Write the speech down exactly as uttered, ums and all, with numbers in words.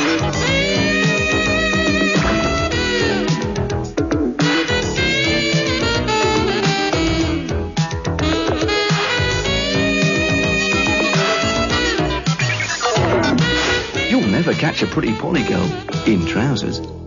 You'll never catch a pretty Polly girl in trousers.